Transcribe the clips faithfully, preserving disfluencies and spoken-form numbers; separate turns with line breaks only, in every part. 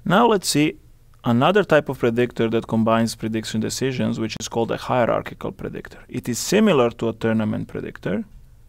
Now let's see another type of predictor that combines prediction decisions, which is called a hierarchical predictor. It is similar to a tournament predictor,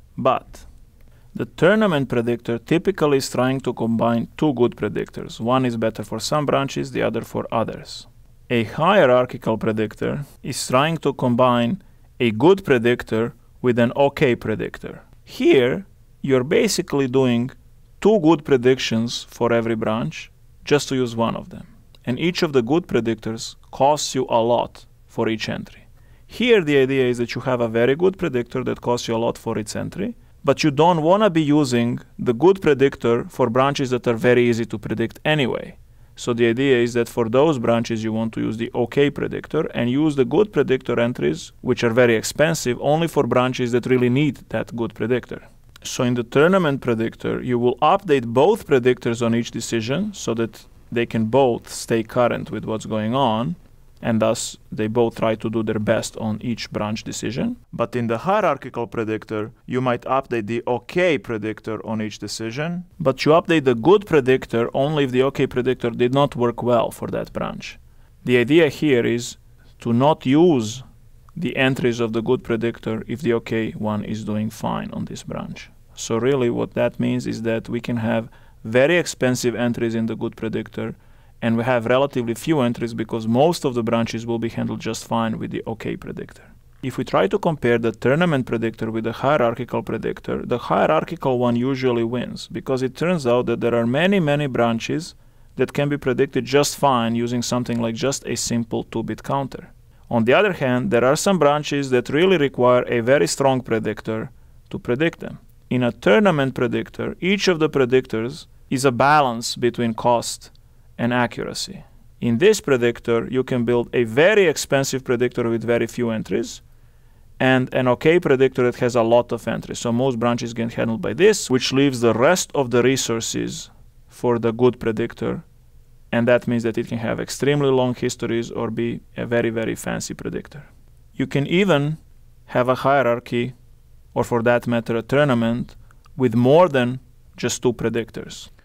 but the tournament predictor typically is trying to combine two good predictors. One is better for some branches, the other for others. A hierarchical predictor is trying to combine a good predictor with an okay predictor. Here, you're basically doing two good predictions for every branch just to use one of them. And each of the good predictors costs you a lot for each entry. Here, the idea is that you have a very good predictor that costs you a lot for its entry, but you don't want to be using the good predictor for branches that are very easy to predict anyway. So the idea is that for those branches, you want to use the okay predictor and use the good predictor entries, which are very expensive, only for branches that really need that good predictor. So in the tournament predictor, you will update both predictors on each decision so that they can both stay current with what's going on, and thus they both try to do their best on each branch decision. But in the hierarchical predictor, you might update the okay predictor on each decision, but you update the good predictor only if the okay predictor did not work well for that branch. The idea here is to not use the entries of the good predictor if the okay one is doing fine on this branch. So really what that means is that we can have very expensive entries in the good predictor, and we have relatively few entries because most of the branches will be handled just fine with the okay predictor. If we try to compare the tournament predictor with the hierarchical predictor, the hierarchical one usually wins because it turns out that there are many, many branches that can be predicted just fine using something like just a simple two-bit counter. On the other hand, there are some branches that really require a very strong predictor to predict them. In a tournament predictor, each of the predictors is a balance between cost and accuracy. In this predictor, you can build a very expensive predictor with very few entries and an okay predictor that has a lot of entries. So most branches get handled by this, which leaves the rest of the resources for the good predictor, and that means that it can have extremely long histories or be a very, very fancy predictor. You can even have a hierarchy, or for that matter a tournament, with more than just two predictors.